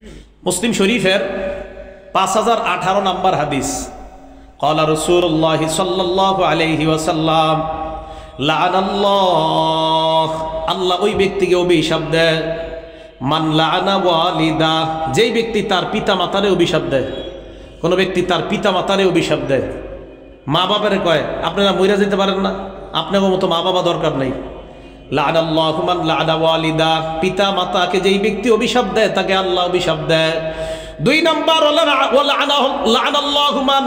মুসলিম শরীফের 5018 নম্বর হাদিস। ক্বালা রাসূলুল্লাহ সাল্লাল্লাহু আলাইহি ওয়াসাল্লাম, লাআনাল্লাহ, আল্লাহ ওই ব্যক্তিকে অভিশাপ দেয়, মান লাআনা ওয়ালিদা, যেই ব্যক্তি তার পিতা মাতারে অভিশাপ দেয়। কোনো ব্যক্তি তার পিতা মাতারে অভিশাপ দেয়, মা বাবারে কয় আপনারা মইরা যেতে পারেন না, আপনার মতো মা বাবা দরকার নেই। লাআনাল্লাহু মান লাআনা ওয়ালিদা, পিতা মাতাকে যেই ব্যক্তি অভিশাপ দেয় তাকে আল্লাহ অভিশাপ দেয়। 2 নম্বর লাআনাল্লাহু মান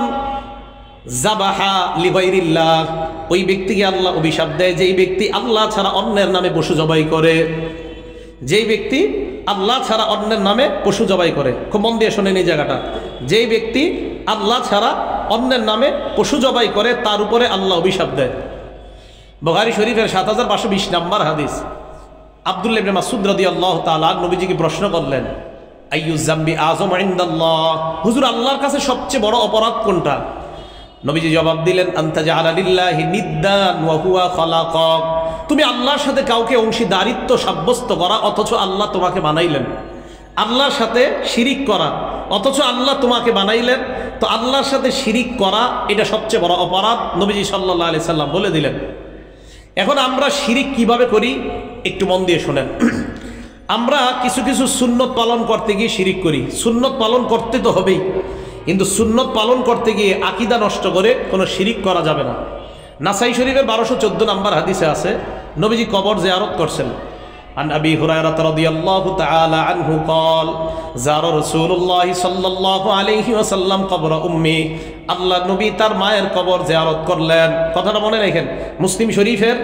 যাবাহা লিগাইরিল্লাহ, ওই ব্যক্তিকে আল্লাহ অভিশাপ দেয় যেই ব্যক্তি আল্লাহ ছাড়া অন্যের নামে পশু জবাই করে। যেই ব্যক্তি আল্লাহ ছাড়া অন্যের নামে পশু জবাই করে, খুব মন দিয়ে শোনেন এই জায়গাটা, যেই ব্যক্তি আল্লাহ ছাড়া অন্যের নামে পশু জবাই করে তার উপরে আল্লাহ অভিশাপ দেয়। বুখারী শরীফের 7520 নম্বর হাদিস। আব্দুল্লাহ ইবনে মাসউদ রাদিয়াল্লাহু তাআলা নবীজিকে প্রশ্ন করলেন, আইয়ুজ যামবি আযম ইনদাল্লাহ, হুজুর আল্লাহর কাছে সবচেয়ে বড় অপরাধ কোনটা? নবীজি জবাব দিলেন, আনতা জাআলা লিল্লাহি নিদ্দান ওয়া হুয়া খালাকাক, তুমি আল্লাহর সাথে কাউকে অংশীদারিত্ব সাব্যস্ত করা অথচ আল্লাহ তোমাকে বানাইলেন। আল্লাহর সাথে শিরিক করা অথচ আল্লাহ তোমাকে বানাইলেন, তো আল্লাহর সাথে শিরিক করা এটা সবচেয়ে বড় অপরাধ, নবীজি সাল্লাল্লাহু আলাইহি সাল্লাম বলে দিলেন। এখন আমরা শিরিক কিভাবে করি একটু মন দিয়ে শোনেন। আমরা কিছু কিছু সুন্নত পালন করতে গিয়ে শিরিক করি। সুন্নত পালন করতে তো হবেই, কিন্তু সুন্নত পালন করতে গিয়ে আকীদা নষ্ট করে কোনো শিরিক করা যাবে না। নাসাই শরীফের 1214 নম্বর হাদিসে আছে, নবীজি কবর জিয়ারত করছেন। আন আবি হুরায়রা রাদিয়াল্লাহু তাআলা আনহু قال زار رسول الله صلى الله عليه وسلم قبر امي, আল্লাহ নবী তার মায়ের কবর জিয়ারত করলেন। কথাটা মনে রাখেন, মুসলিম শরীফের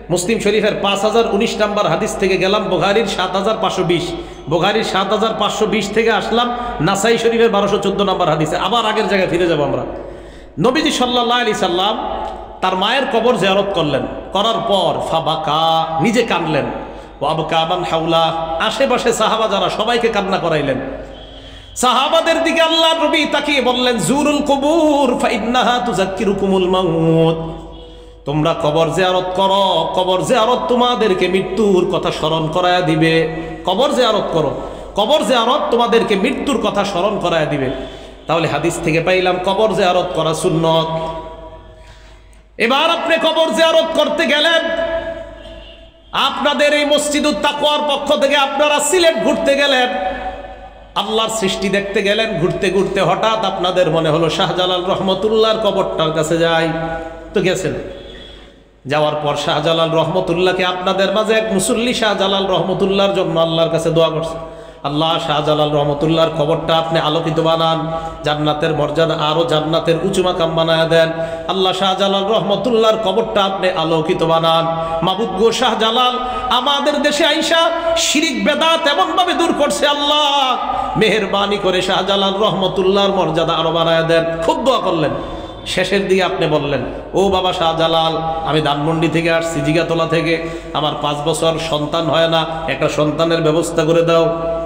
5019 নম্বর হাদিস থেকে গেলাম বুখারীর 7520, বুখারীর 7520 থেকে আসলাম নাসাই শরীফের 1214 নম্বর হাদিসে। আবার আগের জায়গায় ফিরে যাব আমরা। নবীজি সাল্লাল্লাহু আলাইহি সাল্লাম তার মায়ের কবর জিয়ারত করলেন, করার পর ফাবাকা, নিজে কাঁদলেন, ওয়াবকা মান হাওলা, আশেপাশে সাহাবা যারা সবাইকে কান্না করাইলেন। সাহাবাদের দিকে আল্লাহ নবী তাকিয়ে বললেন, জুরুল কুবুর ফাইন্নাহা তুযাক্কিরুকুমুল মাউত, তোমরা কবর জিয়ারত করো, কবর জিয়ারত তোমাদেরকে মৃত্যুর কথা স্মরণ করায়া দিবে। কবর জিয়ারত করো, কবর জিয়ারত তোমাদেরকে মৃত্যুর কথা স্মরণ করায়া দিবে। তাহলে হাদিস থেকে পাইলাম কবর জিয়ারত করা সুন্নত। এবার আপনি কবর জিয়ারত করতে গেলেন, আপনাদের এই মসজিদুত তাকওয়ার পক্ষ থেকে আপনারা সিলেট ঘুরতে গেলেন, আল্লাহর সৃষ্টি দেখতে গেলেন, ঘুরতে ঘুরতে হঠাৎ আপনাদের মনে হলো শাহজালাল রহমতুল্লাহর কবরটার কাছে যাই, তো গেছেন। যাওয়ার পর শাহজালাল রহমতুল্লাহকে আপনাদের মাঝে এক মুসল্লি শাহজালাল রহমতুল্লাহর জন্য আল্লাহর কাছে দোয়া করছে, আল্লাহ শাহজালাল রহমতুল্লাহর কবরটা আপনি আলোকিত বানান, জান্নাতের মর্যাদা আরো জান্নাতের উঁচু মাকাম বানায় দেন। আল্লাহ শাহজালাল রহমতুল্লাহর কবরটা আপনি আলোকিত বানান। মাবুদ গো, শাহজালাল আমাদের দেশে আইসা শিরিক বেদাত এমন ভাবে দূর করছে, আল্লাহ মেহেরবানি করে শাহজালাল রহমতুল্লাহর মর্যাদা আরো বানায় দেন। খুব দোয়া করলেন। শেষের দিকে আপনি বললেন, ও বাবা শাহজালাল, আমি ধানমন্ডি থেকে আসছি, জিগাতলা থেকে, আমার 5 বছর সন্তান হয় না, একটা সন্তানের ব্যবস্থা করে দাও।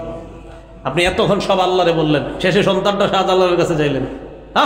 আপনি এতক্ষণ সব আল্লাহরে বললেন, শেষে সন্তানটা শাহজালালের কাছে চাইলেন। হ্যাঁ,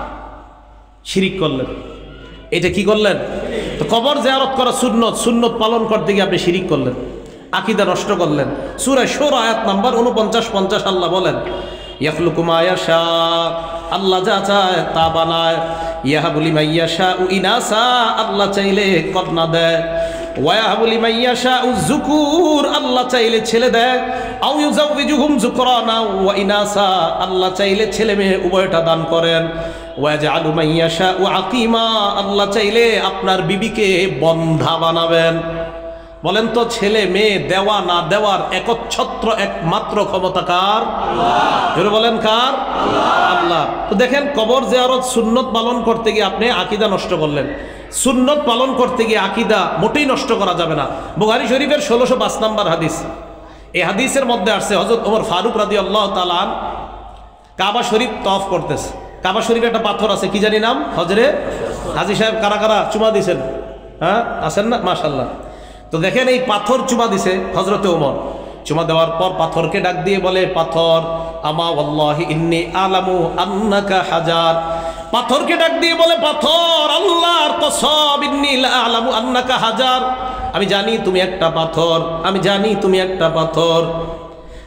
শিরিক করলেন। এটা কি করলেন? তো কবর জিয়ারত করা সুন্নত, সুন্নত পালন করতে গিয়ে আপনি শিরিক করলেন, আকীদা নষ্ট করলেন। সূরা শুরা আয়াত নাম্বার 49-50 আল্লাহ বলেন, ইয়াখলুকু মা ইয়াশা, আল্লাহ যা চায় তা বানায়। ইয়াহাবু লিমান ইয়াশাউ ইনাসা, আল্লাহ চাইলে কন্যা দেয়। ওয়াহাবু লিমান ইয়াশাউ যুকুর, আল্লাহ চাইলে ছেলে দেয়। আও ইউযাউযুহুম যুকরানা ওয়া ইনাসা, আল্লাহ চাইলে ছেলে মেয়ে উভয়টা দান করেন। ওয়াজআলু মান ইয়াশাউ আকীমা, আল্লাহ চাইলে আপনার বিবিকে বন্ধা বানাবেন। বলেন তো, ছেলে মেয়ে দেওয়া না দেওয়ার একচ্ছত্র একমাত্র ক্ষমতা কার? আল্লাহ। বলেন কার? আল্লাহ। তো দেখেন, কবর জিয়ারত সুন্নত পালন করতে গিয়ে আপনি আকীদা নষ্ট করলেন। সুন্নত পালন করতে গিয়ে আকীদা মোটেই নষ্ট করা যাবে না। বুখারী শরীফের 1605 নম্বর হাদিস। এই হাদিসের মধ্যে আসছে, হযরত ওমর ফারুক রাদিয়াল্লাহু তাআলা আন কাবা শরীফ তওয়াফ করতেছে। কাবা শরীফে একটা পাথর আছে, কি জানি নাম, হজরে হাজী সাহেব কারা কারা চুমা দিয়েছেন? হ্যাঁ, আছেন না? মাশাআল্লাহ। তো দেখেন, এই পাথর চুমা দিছে হযরতে ওমর। চুমা দেওয়ার পর পাথরকে ডাক দিয়ে বলে, পাথর, আমা ওয়াল্লাহি ইন্নী আলামু আন্নাকা হাজার। পাথরকে ডাক দিয়ে বলে, পাথর, আল্লাহর কসম, ইন্নী লা আলামু আন্নাকা হাজার, আমি জানি তুমি একটা পাথর, আমি জানি তুমি একটা পাথর।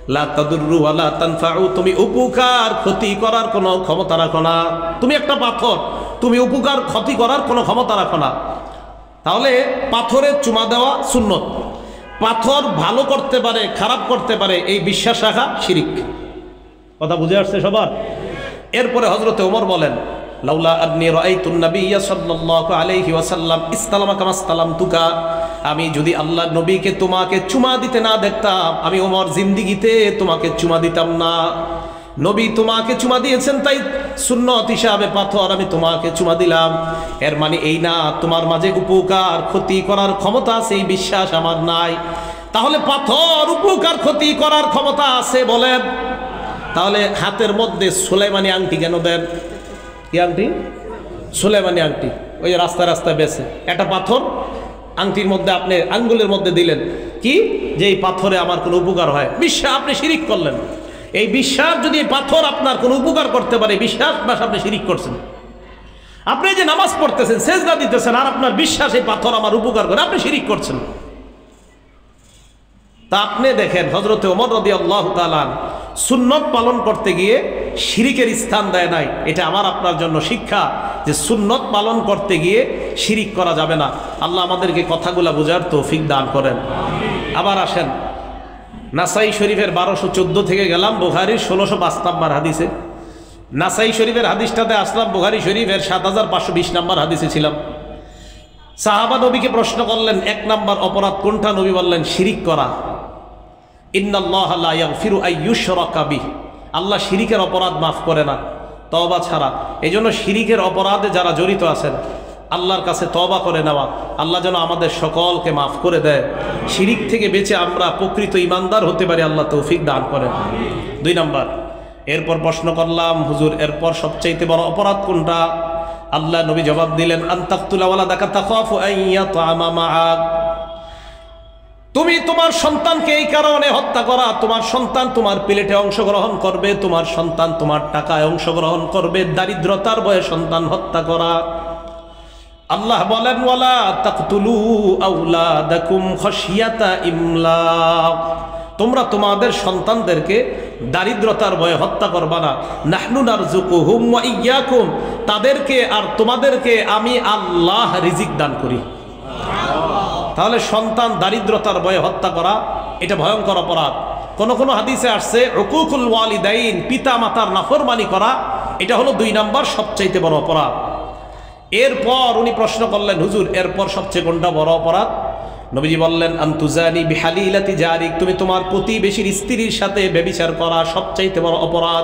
লা তাদুররু ওয়া লা তানফাউ, তুমি উপকার ক্ষতি করার কোনো ক্ষমতা রাখো না। তুমি একটা পাথর, তুমি উপকার ক্ষতি করার কোনো ক্ষমতা রাখো না। তাহলে পাথরের চুমা দেওয়া সুন্নত। পাথর ভালো করতে পারে, খারাপ করতে পারে, এই বিশ্বাস রাখা শিরিক। কথা বুঝে আসছে সবার? এরপরে হযরতে ওমর বলেন, লাউলা আন্নী রাআইতুন নাবিয়্যা সাল্লাল্লাহু আলাইহি ওয়াসাল্লাম ইসতালামা কামা ইসতালামতুকা, আমি যদি আল্লাহর নবীকে তোমাকে চুমা দিতে না দেখতাম, আমি ওমর জিন্দেগিতে তোমাকে চুমা দিতাম না। নবী তোমাকে চুমা দিয়েছেন, তাই সুন্নত হিসাবে পাথর আমি তোমাকে চুমা দিলাম। এর মানে এই না তোমার মাঝে উপকার ক্ষতি করার ক্ষমতা আছে, এই বিশ্বাস আমার নাই। তাহলে পাথর উপকার ক্ষতি করার ক্ষমতা আছে বলেন? তাহলে হাতের মধ্যে সুলাইমানি আংটি কেন দেন? কি আংটি? সুলাইমানি আংটি। ওই যে রাস্তায় রাস্তায় বেছে একটা পাথর আংটির মধ্যে আপনি আঙ্গুলের মধ্যে দিলেন, কি যে এই পাথরে আমার কোনো উপকার হয়। বিশ্বাস, আপনি শিরিক করলেন। এই বিশ্বাস যদি এই পাথর আপনার কোনো উপকার করতে পারে, বিশ্বাস বাস আপনি শিরিক করছেন। আপনি যে নামাজ পড়তেছেন, সেজদা দিতেছেন, আর আপনার বিশ্বাস এই পাথর আমার উপকার করে, আপনি শিরিক করছেন। তা আপনি দেখেন হযরতে ওমর রাদিয়াল্লাহু তাআলা সুন্নত পালন করতে গিয়ে শিরিকের স্থান দেয় নাই। এটা আমার আপনার জন্য শিক্ষা যে সুন্নত পালন করতে গিয়ে শিরিক করা যাবে না। আল্লাহ আমাদেরকে কথাগুলা বোঝার তৌফিক দান করেন। আবার আসেন নাসাই শরীফের 1214 থেকে গেলাম বুখারীর 1605 নম্বর হাদিসে। নাসাই শরীফের হাদিসটাতে আসলাম, বুখারী শরীফের 7520 নম্বর হাদিসে ছিলাম। সাহাবা নবীকে প্রশ্ন করলেন, 1 নম্বর অপরাধ কোনটা? নবী বললেন শিরিক করা। ইন্নাল্লাহা লা ইয়াগফিরু আইয়ুশরাকা বিহি, আল্লাহ শিরিকের অপরাধ মাফ করে না তওবা ছাড়া। এই জন্য শিরিকের অপরাধে যারা জড়িত আছেন আল্লাহর কাছে তওবা করে নেওয়া, আল্লাহ যেন আমাদের সকলকে মাফ করে দেয়। শিরিক থেকে বেঁচে আমরা প্রকৃত ইমানদার হতে পারি, আল্লাহ তৌফিক দান করেন। 2 নম্বর, এরপর প্রশ্ন করলাম, হুজুর এরপর সবচাইতে বড় অপরাধ কোনটা? আল্লাহ নবী জবাব দিলেন, আনতাকতুলা ওয়ালাদাকা তাখাফু আন ইয়াতআমা মাআক, তুমি তোমার সন্তানকে এই কারণে হত্যা করা, তোমার সন্তান তোমার প্লেটে অংশগ্রহণ করবে, তোমার সন্তান তোমার টাকায় অংশগ্রহণ করবে, দারিদ্রতার ভয়ে সন্তান হত্যা করা। আল্লাহ বলেন, ওয়ালা তাকতুলু আওলাদাকুম খাশিয়াতা ইমলাক, তোমরা তোমাদের সন্তানদেরকে দারিদ্রতার ভয়ে হত্যা করবা না। নাহনু নারযুকুহুম ওয়া ইয়্যাকুম, তাদেরকে আর তোমাদেরকে আমি আল্লাহ রিজিক দান করি। তাহলে সন্তান দারিদ্রতার ভয়ে হত্যা করা এটা ভয়ঙ্কর অপরাধ। কোন কোন হাদিসে আসছে উকুকুল ওয়ালিদাইন, পিতা মাতার নাফরমানি করা, এটা হলো 2 নম্বর সবচাইতে বড় অপরাধ। এরপর উনি প্রশ্ন করলেন, হুজুর এরপর সবচেয়ে কোনটা বড় অপরাধ? নবীজি বললেন, আনতুজানি বিহালিলাতি জারিক, তুমি তোমার প্রতিবেশীর স্ত্রীর সাথে ব্যভিচার করা সবচাইতে বড় অপরাধ।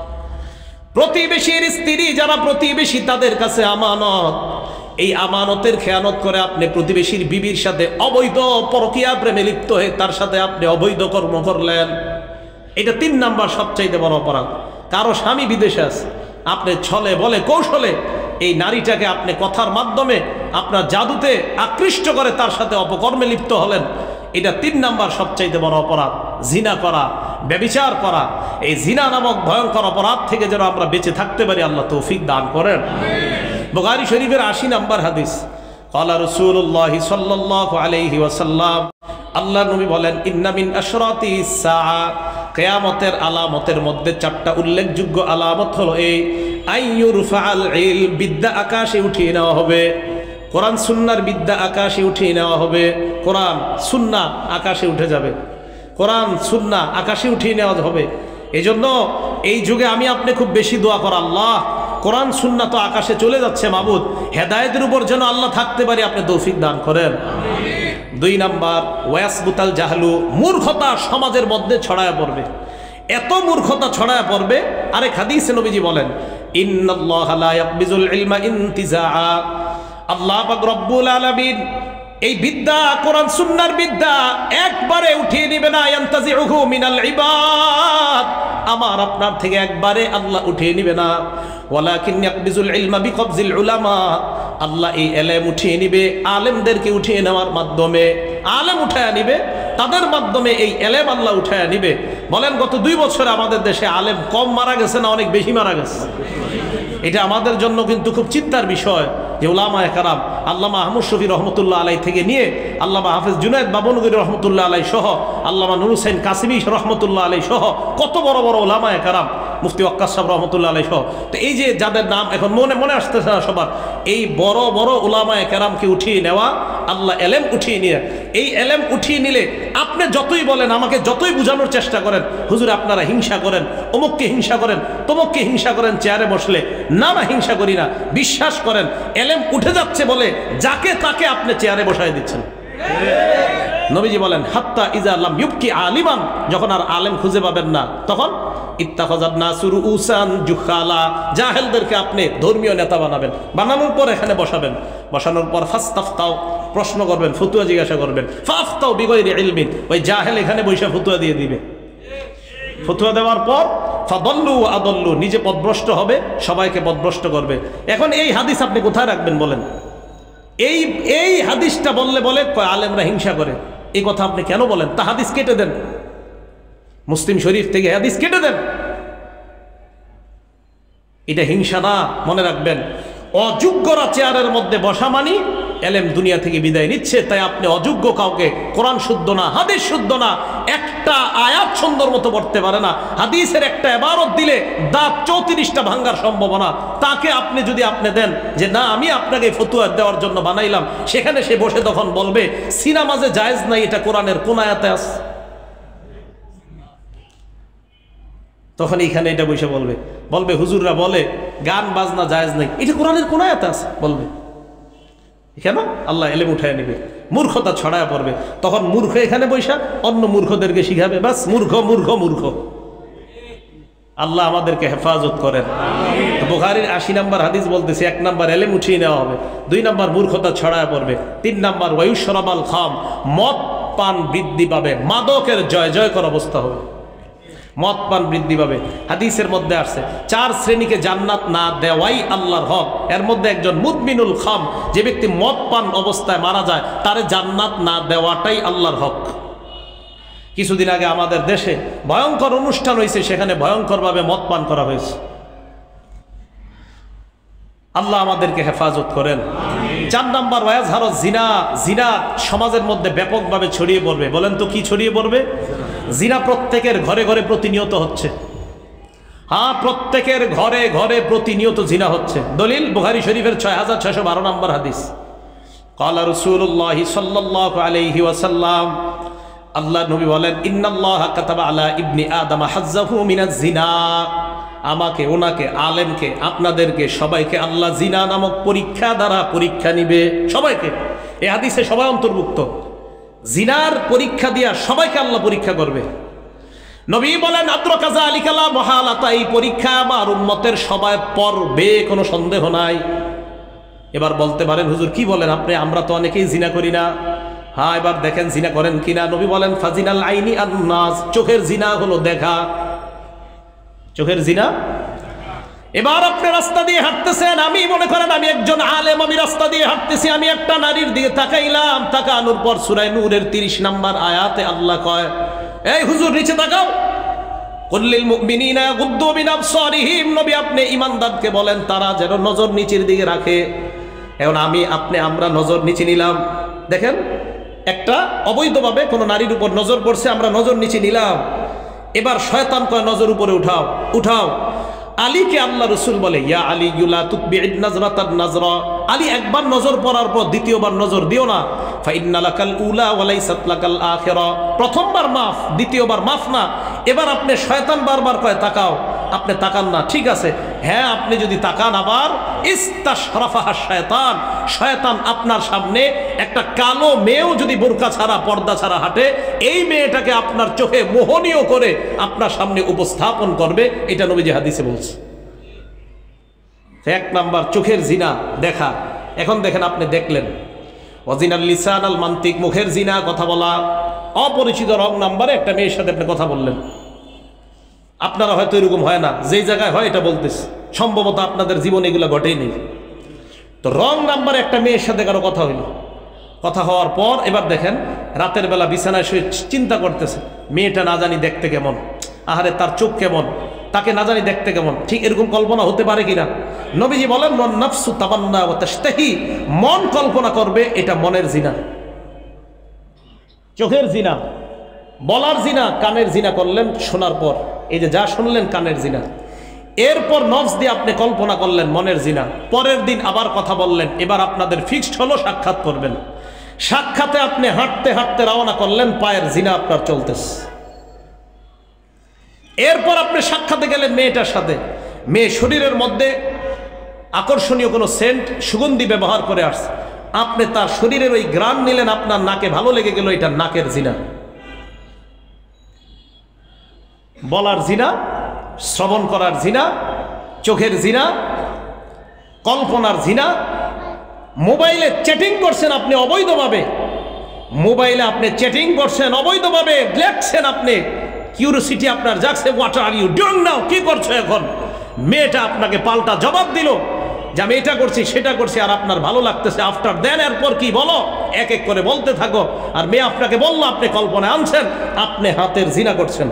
প্রতিবেশীর স্ত্রী যারা প্রতিবেশী, তাদের কাছে আমানত, এই আমানতের খেয়ানত করে আপনি প্রতিবেশীর বিবির সাথে অবৈধ পরকীয়া প্রেমে লিপ্ত হয়ে তার সাথে আপনি অবৈধ কর্ম করলেন, এটা 3 নম্বর সবচাইতে বড় অপরাধ। কারো স্বামী বিদেশে আছে, আপনি ছলে বলে কৌশলে এই নারীটাকে আপনি কথার মাধ্যমে আপনার জাদুতে আকৃষ্ট করে তার সাথে অপকর্মে লিপ্ত হলেন, এটা 3 নম্বর সবচাইতে বড় অপরাধ। জিনা করা, ব্যভিচার করা, এই জিনা নামক ভয়ঙ্কর অপরাধ থেকে যেন আমরা বেঁচে থাকতে পারি, আল্লাহ তৌফিক দান করেন। বুখারী শরীফের 80 নম্বর হাদিস, ক্বালা রাসূলুল্লাহ সাল্লাল্লাহু আলাইহি ওয়াসাল্লাম, আল্লাহ নবী বলেন, ইন্না মিন আশরাতিস সাআ, কিয়ামতের আলামতের মধ্যে 4টা উল্লেখযোগ্য আলামত হলো এই, আইয়ুরফাআল ইলম, বিদ্যা আকাশে উঠিয়ে নেওয়া হবে, কোরআন সুন্নাহর বিদ্যা আকাশে উঠিয়ে নেওয়া হবে। কোরআন সুন্নাহ আকাশে উঠে যাবে, কোরআন সুন্নাহ আকাশে উঠিয়ে নেওয়া হবে। এজন্য এই যুগে আমি আপনি খুব বেশি দোয়া করা, আল্লাহ কোরআন সুন্নাহ তো আকাশে চলে যাচ্ছে, মাবুদ হেদায়েতের উপর যেন আল্লাহ থাকতে পারি, আপনি তৌফিক দান করেন। 2 নম্বর, ওয়াসবুতাল জাহলু, মূর্খতা সমাজের মধ্যে ছড়ায় পড়বে, এত মূর্খতা ছড়ায় পড়বে। আরেক হাদিসে নবীজি বলেন, ইন্নাল্লাহা লা ইয়াকবিজুল ইলমা ইনতিজাআ, আল্লাহ পাক রব্বুল আলামিন এই বিদ্যা, কোরআন সুন্নাহর বিদ্যা একবারে উঠিয়ে নেবে না, ইয়ানতাজিউহু মিনাল ইবাদ, আমার আপনার থেকে একবারে আল্লাহ উঠিয়ে নেবে না। ওয়ালাকিন ইয়াকবিজুল ইলমা বিকবজিল উলামা, আল্লাহ এই ইলম উঠিয়ে নেবে আলেমদেরকে উঠিয়ে নেওয়ার মাধ্যমে, আলেম উঠায়া নিবে, তাদের মাধ্যমে এই ইলম আল্লাহ উঠায়া নিবে। বলেন গত 2 বছরে আমাদের দেশে আলেম কম মারা গেছে না অনেক বেশি মারা গেছে? এটা আমাদের জন্য কিন্তু খুব চিন্তার বিষয়। যে উলামায়ে কেরাম আল্লামা আহমদ শফী রহমতুল্লাহ আলাই থেকে নিয়ে আল্লামা হাফেজ জুনায়েদ বাবনগরী রহমতুল্লাহ আলাই সহ আল্লামা নুর হুসাইন কাসিমি রহমতুল্লাহ আলাই সহ কত বড় বড় উলামায়ে কেরাম, মুফতি ওয়াক্কাস সাহেব রহমতুল্লাহ আলাই সহ। তো এই যে যাদের নাম এখন মনে আসতেছে না সবার, এই বড় বড় উলামায়ে কেরামকে উঠিয়ে নেওয়া, আল্লাহ এলেম উঠিয়ে নিয়ে, এই এলেম উঠিয়ে নিলে আপনি যতই বলেন, আমাকে যতই বোঝানোর চেষ্টা করেন হুজুর আপনারা হিংসা করেন, অমুককে হিংসা করেন, তমুককে হিংসা করেন চেয়ারে বসলে, না হিংসা করি না, বিশ্বাস করেন এলেম উঠে যাচ্ছে বলে যাকে তাকে আপনি চেয়ারে বসায় দিচ্ছেন। নবীজি বলেন হাত্তা ইজা লাম ইউবকি আলিমান, যখন আর আলেম খুঁজে পাবেন না তখন ইত্তাখাযান নাসু রুউসান জুখালা, জাহেলদেরকে আপনি ধর্মীয় নেতা বানাবেন, বানানোর পর এখানে বসাবেন, বসানোর পর ফাস্তাফতাও, প্রশ্ন করবেন, ফতুয়া জিজ্ঞাসা করবেন, ফাফতাও বিগয়রি ইলমিন, ওই জাহেল এখানে বসে ফতুয়া দিয়ে দিবে। ফতুয়া দেওয়ার পর ফাদল্লু আদল্লু, নিজে পথভ্রষ্ট হবে, সবাইকে পথভ্রষ্ট করবে। এখন এই হাদিস আপনি কোথায় রাখবেন বলেন? এই হাদিসটা বললে বলে আলেমরা হিংসা করে, এই কথা আপনি কেন বলেন? তা হাদিস কেটে দেন, মুসলিম শরীফ থেকে হাদিস কেটে দেন। এটা হিংসা না, মনে রাখবেন। অযোগ্যরা চেয়ারের মধ্যে বসা মানি এলেম দুনিয়া থেকে বিদায় নিচ্ছে। তাই আপনি অযোগ্য কাউকে, কোরআন শুদ্ধ না, হাদিস শুদ্ধ না, একটা আয়াত সুন্দর মতো পড়তে পারে না, হাদিসের একটা ইবারত দিলে দাঁত 34টা ভাঙ্গার সম্ভাবনা, তাকে আপনি যদি আপনি দেন যে না আমি আপনাকে ফতুয়া দেওয়ার জন্য বানাইলাম, সেখানে সে বসে তখন বলবে সিনামাজে জায়েজ নাই, এটা কোরআনের কোন আয়াতে আছে? তখন এইখানে এটা বসে বলবে হুজুররা বলে গান বাজনা জায়েজ নাই, এটা কোরআনের কোন আয়াতে আছে বলবে। কেন? আল্লাহ এলেম উঠায় নেবে, মূর্খতা ছড়ায় পড়বে, তখন মূর্খ এখানে বৈশা অন্য মূর্খদেরকে শিখাবে, বাস মূর্খ মূর্খ মূর্খ। আল্লাহ আমাদেরকে হেফাজত করেন। বুখারীর 80 নম্বর হাদিস বলতেছে, 1 নম্বর এলেম উঠিয়ে নেওয়া হবে, 2 নম্বর মূর্খতা ছড়ায় পড়বে, 3 নম্বর ওয়ায়ুশরাবাল খাম, মদ পান বৃদ্ধি পাবে, মাদকের জয় জয়কর অবস্থা হবে, মদ পান বৃদ্ধি পাবে। হাদিসের মধ্যে আসছে 4 শ্রেণীকে জান্নাত না দেওয়াই আল্লাহর হক, এর মধ্যে একজন মুদমিনুল খাম, যে ব্যক্তি মদ পান অবস্থায় মারা যায় তারে জান্নাত না দেওয়াটাই আল্লাহর হক। কিছুদিন আগে আমাদের দেশে ভয়ঙ্কর অনুষ্ঠান হয়েছে, সেখানে ভয়ঙ্করভাবে মদ পান করা হয়েছে। আল্লাহ আমাদেরকে হেফাজত করেন। 4 নম্বর ওয়াজহার জিনা, জিনা সমাজের মধ্যে ব্যাপকভাবে ছড়িয়ে পড়বে। বলেন তো কি ছড়িয়ে পড়বে? জিনা প্রত্যেকের ঘরে ঘরে প্রতিনিয়ত হচ্ছে। হ্যাঁ, প্রত্যেকের ঘরে ঘরে প্রতিনিয়ত জিনা হচ্ছে। দলিল বুখারী শরীফের 6612 নম্বর হাদিস। ক্বালা রাসূলুল্লাহ সাল্লাল্লাহু আলাইহি ওয়াসাল্লাম, আল্লাহ নবী বলেন ইন্নাল্লাহা কাতাবা আলা ইবনি আদম হাজ্জাহু মিনাজ জিনা, আমাকে, ওনাকে, আলেমকে, আপনাদেরকে সবাইকে আল্লাহ জিনা নামক পরীক্ষা দ্বারা পরীক্ষা নিবে। সবাইকে, এই হাদিসে সবাই অন্তর্ভুক্ত। জিনার পরীক্ষা দিয়া সবাইকে আল্লাহ পরীক্ষা করবে। নবী বলেন আদ্রাকা যালিকা লা মুহালাতা, এই পরীক্ষা আমার উম্মতের সবাই পড়বে, কোনো সন্দেহ নাই। এবার বলতে পারেন হুজুর কি বলেন আপনি, আমরা তো অনেকেই জিনা করি না। হ্যাঁ, এবার দেখেন জিনা করেন কিনা। নবী বলেন ফাজিনাল আইনি আন-নাস, চোখের জিনা হলো দেখা, চোখের জিনা। এবার আপনি রাস্তা দিয়ে হাঁটতেছেন, আমি মনে করেন আমি একজন আলেম, আমি রাস্তা দিয়ে হাঁটতেছি, আমি একটা নারীর দিকে তাকাইলাম, তাকানোর পর সূরা নূরের 30 নম্বর আয়াতে আল্লাহ কয়, এই হুজুর নিচে তাকাও, কুল্লিল মুমিনিনা ইয়াগুদ্দু মিন আবসারিহিম, নবী আপনি ঈমানদারকে বলেন তারা যেন নজর নিচের দিকে রাখে। এখন আমি, আপনি, আমরা নজর নিচে নিলাম, দেখেন একটা অবৈধভাবে কোনো নারীর উপর নজর পড়ছে, আমরা নজর নিচে নিলাম। এবার শয়তান কয় নজর উপরে উঠাও, উঠাও। আলীকে আল্লাহ রসুল বলে ইয়া আলী ইউলা তুতবি'ন নাজরাতান নাজরা, আলী একবার নজর পড়ার পর দ্বিতীয়বার নজর দিও না। ফাইন্না লাকাল উলা ওয়া লাইসাত লাকাল আখিরা, প্রথমবার মাফ, দ্বিতীয়বার মাফ না। এবার আপনি, শয়তান বারবার কয় তাকাও, আপনি তাকান না, ঠিক আছে, হ্যাঁ আপনি যদি তাকান, আবার ইস্তাশরাফাহা শয়তান, শয়তান আপনার সামনে একটা কালো মেয়েও যদি বোরকা ছাড়া, পর্দা ছাড়া হাঁটে, এই মেয়েটাকে আপনার চোখে মোহনীয় করে আপনার সামনে উপস্থাপন করবে। এটা নবীজি হাদিসে বলছে। 1 নাম্বার চোখের জিনা দেখা। এখন দেখেন, আপনি দেখলেন ওয়াজিনাল লিসান আল মান্তিক, মুখের জিনা, কথা বলা। অপরিচিত রং নাম্বারে একটা মেয়ের সাথে আপনি কথা বললেন, আপনারা হয়তো এরকম হয় না, যেই জায়গায় হয় এটা বলতেছে, সম্ভবত আপনাদের জীবনে এগুলো ঘটেই নেই। তো রং নাম্বারে একটা মেয়ের সাথে কারো কথা হইল, কথা হওয়ার পর এবার দেখেন রাতের বেলা বিছানায় শুয়ে চিন্তা করতেছে মেয়েটা না জানি দেখতে কেমন, আহারে তার চোখ কেমন, তাকে না জানি দেখতে কেমন, ঠিক এরকম কল্পনা হতে পারে কিনা? নবীজি বলেন মন নাফসু তামান্না ওয়া তাশতাহি, মন কল্পনা করবে, এটা মনের জিনা। চোখের জিনা, বলার জিনা, কানের জিনা করলেন শোনার পর, এই যে যা শুনলেন কানের জিনা। এরপর নফস দিয়ে আপনি কল্পনা করলেন, মনের জিনা। পরের দিন আবার কথা বললেন, এবার আপনাদের ফিক্সড হলো সাক্ষাৎ করবেন। সাক্ষাতে আপনি হাঁটতে হাঁটতে রওনা করলেন, পায়ের জিনা আপনার চলতেছে। এরপর আপনি সাক্ষাতে গেলেন মেয়েটার সাথে, মেয়ে শরীরের মধ্যে আকর্ষণীয় কোনো সেন্ট সুগন্ধি ব্যবহার করে আসছে, আপনি তার শরীরের ওই ঘ্রাণ নিলেন, আপনার নাকে ভালো লেগে গেল, এটা নাকের জিনা। বলার জিনা, শ্রবণ করার জিনা, চোখের জিনা, কল্পনার জিনা। মোবাইলে চ্যাটিং করছেন আপনি অবৈধভাবে, মোবাইলে আপনি চ্যাটিং করছেন অবৈধভাবে, লেখছেন আপনি, কিউরিওসিটি আপনার জাগছে, what are you doing now, কি করছো এখন? মেয়েটা আপনাকে পাল্টা জবাব দিল যে আমি এটা করছি সেটা করছি, আর আপনার ভালো লাগতেছে। আফটার দেন এরপর কি বলো, এক এক করে বলতে থাকো। আর মেয়ে আপনাকে বললো, আপনি কল্পনায় আনছেন, আপনি হাতের জিনা করছেন,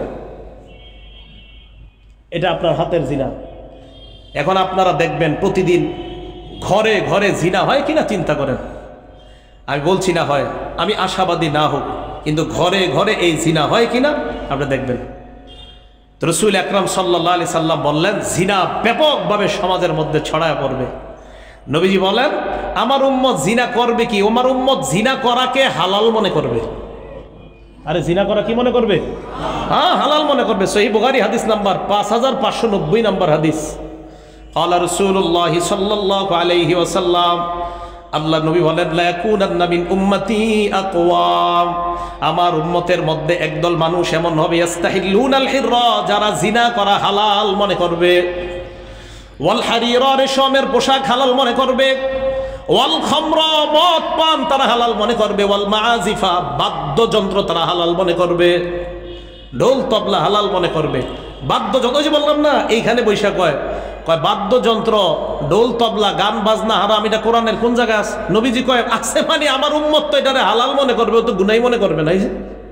এটা আপনার হাতের জিনা। এখন আপনারা দেখবেন প্রতিদিন ঘরে ঘরে জিনা হয় কিনা চিন্তা করেন। আমি বলছি না হয়, আমি আশাবাদী না হোক, কিন্তু ঘরে ঘরে এই জিনা হয় কিনা আপনি দেখবেন। তো রাসূল আকরাম সাল্লাল্লাহু আলাইহি সাল্লাম বললেন, জিনা ব্যাপকভাবে সমাজের মধ্যে ছড়ায় পড়বে। নবীজি বলেন, আমার উম্মত জিনা করবে কি? আমার উম্মত জিনা করাকে হালাল মনে করবে। আরে জিনা করা কি মনে করবে? হ্যাঁ, হালাল মনে করবে। সহিহ বুখারী হাদিস নাম্বার 5590 নাম্বার হাদিস। ক্বালা রাসূলুল্লাহ সাল্লাল্লাহু আলাইহি ওয়াসাল্লাম, আল্লাহ নবী বলেন, লা ইয়াকুনান্না মিন উম্মতি আকওয়াম, আমার উম্মতের মধ্যে একদল মানুষ এমন হবে, ইস্তাহিল্লুনাল হিররা, যারা জিনা করা হালাল মনে করবে, ওয়াল হারিরা, রেশমের পোশাক হালাল মনে করবে, ওয়াল খামরা, মদ পান তারা হালাল মনে করবে, ওয়াল মাআজিফা, বাদ্যযন্ত্র তারা হালাল মনে করবে, ঢোল তবলা হালাল মনে করবে। বাদ্যযন্ত্র, যে বললাম না এইখানে বৈশাখ কয় বাদ্যযন্ত্র, ঢোল তবলা, গান বাজনা হারাম, এটা কোরআনের কোন জায়গায় আছে? নবীজি কয় আছে, মানে আমার উম্মত তো এটারে হালাল মনে করবে, ও তো গুনাই মনে করবে না। এই যে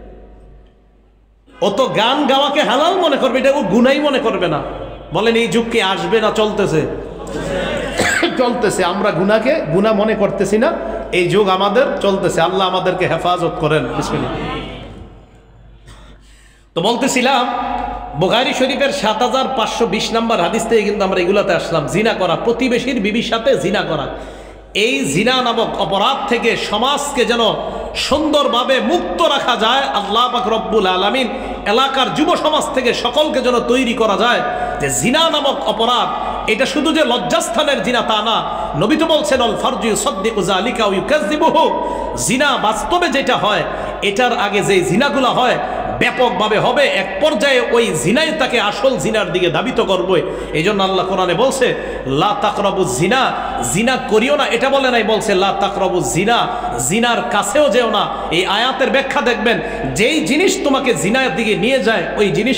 ও তো গান গাওয়াকে হালাল মনে করবে, এটা ও গুনাই মনে করবে না। বলেন এই যুগ কি আসবে না চলতেছে? চলতেছে। আমরা গুনাকে গুনাহ মনে করতেছি না, এই যুগ আমাদের চলতেছে। আল্লাহ আমাদেরকে হেফাজত করেন। বিসমিল্লাহ। তো বলতেছিলাম, বুখারী শরীফের 7520 নম্বর হাদিস থেকে কিন্তু আমরা এগুলাতে আসলাম। জিনা করা, প্রতিবেশীর বিবির সাথে জিনা করা, এই জিনা নামক অপরাধ থেকে সমাজকে যেন সুন্দরভাবে মুক্ত রাখা যায়, আল্লাহ পাক রব্বুল আলামিন এলাকার যুব সমাজ থেকে সকলকে যেন তৈরি করা যায় যে জিনা নামক অপরাধ এটা শুধু যে লজ্জাস্থানের জিনা তা না। নবী তো বলছেন, আল ফারজু ইউসাদ্দিকু যালিকা ওয়া ইউকাযযিবুহু, জিনা বাস্তবে যেটা হয় এটার আগে যে জিনাগুলো হয় ব্যাপকভাবে হবে, এক পর্যায়ে ওই জিনাই তাকে আসল জিনার দিকে ধাবিত করবে। এই জন্য আল্লাহ কোরআনে বলছে, লা তাকরাবু জিনা, জিনা করিও না, এটা বলে নাই, বলছে লা তাকরাবু জিনা, জিনার কাছেও যেও না। এই আয়াতের ব্যাখ্যা দেখবেন, যেই জিনিস তোমাকে জিনার দিকে নিয়ে যায় ওই জিনিস,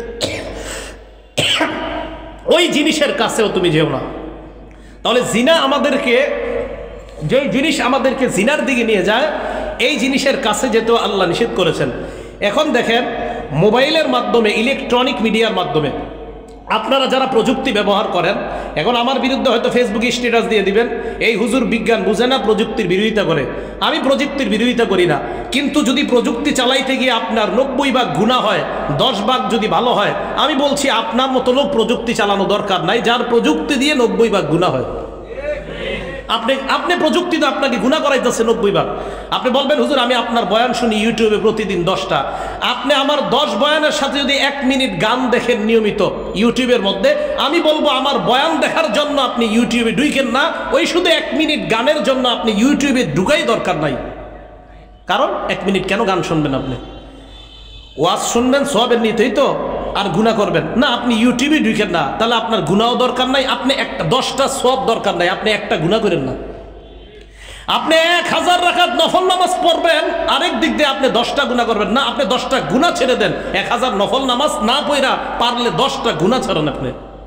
ওই জিনিসের কাছেও তুমি যেও না। তাহলে জিনা আমাদেরকে, যেই জিনিস আমাদেরকে জিনার দিকে নিয়ে যায় এই জিনিসের কাছে যেতেও আল্লাহ নিষেধ করেছেন। এখন দেখেন, মোবাইলের মাধ্যমে, ইলেকট্রনিক মিডিয়ার মাধ্যমে আপনারা যারা প্রযুক্তি ব্যবহার করেন, এখন আমার বিরুদ্ধে হয়তো ফেসবুকে স্ট্যাটাস দিয়ে দিবেন, এই হুজুর বিজ্ঞান বুঝে না, প্রযুক্তির বিরোধিতা করে। আমি প্রযুক্তির বিরোধিতা করি না, কিন্তু যদি প্রযুক্তি চালাইতে গিয়ে আপনার 90 ভাগ গুনাহ হয়, 10 ভাগ যদি ভালো হয়, আমি বলছি আপনার মতো লোক প্রযুক্তি চালানো দরকার নাই, যার প্রযুক্তি দিয়ে 90 ভাগ গুনাহ হয়। আপনি প্রযুক্তি তো আপনাকে গুনাহ করাইতেছে 90 ভাগ। আপনি বলবেন, হুজুর আমি আপনার বয়ান শুনি ইউটিউবে প্রতিদিন 10টা, আপনি আমার 10 বয়ানের সাথে যদি 1 মিনিট গান দেখেন নিয়মিত ইউটিউবের মধ্যে, আমি বলবো আমার বয়ান দেখার জন্য আপনি ইউটিউবে ঢুকেন না, ওই শুধু 1 মিনিট গানের জন্য আপনি ইউটিউবে ঢুকাই দরকার নাই। কারণ 1 মিনিট কেন গান শুনবেন? আপনি ওয়াজ শুনবেন সওয়াবের নিতেই তো, আর গুনাহ করবেন না। আপনি ইউটিউবে ঢুকেন না, তাহলে আপনার গুনাহও দরকার নাই, আপনি 10টা সওয়াব দরকার নাই, আপনি একটা গুনাহ করেন না। আপনি 1000 রাকাত নফল নামাজ পড়বেন, আরেক দিক দিয়ে আপনি 10টা গুনাহ করবেন না, আপনি 10টা গুনাহ ছেড়ে দেন। 1000 নফল নামাজ না পড়া পারলে 10টা গুনাহ ছাড়েন আপনি।